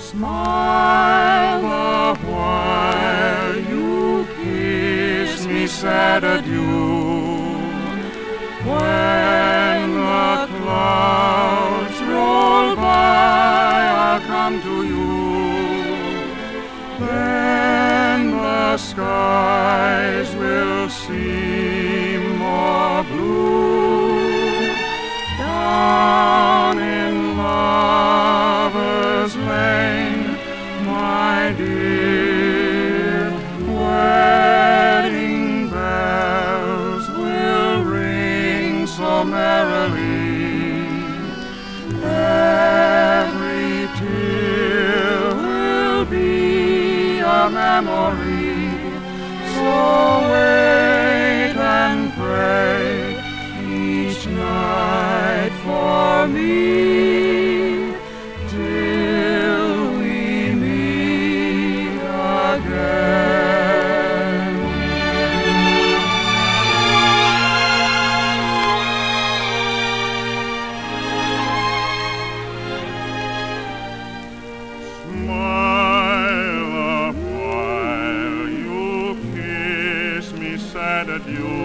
Smile the while you kiss me sad adieu. When the clouds roll by, I'll come to you. Then the skies will seem more blue. Down in Lover's Lane, my dear, wedding bells will ring so merrily. Every tear will be a memory. So wait and pray each night for me, till we meet again. Smile a while you kiss me sad adieu.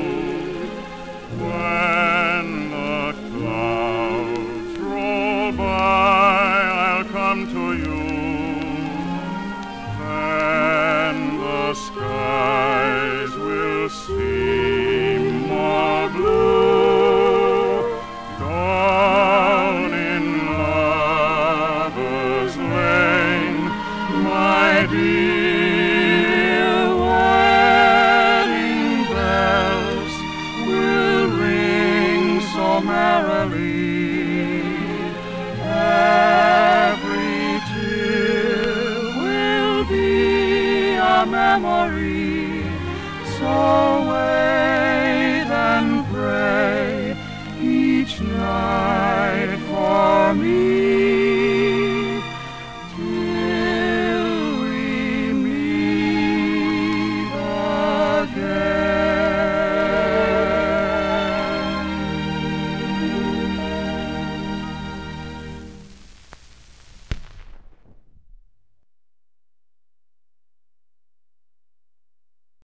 When the clouds roll by, I'll come to you. Then the skies will seem more blue. Down in Lover's Lane, my dear,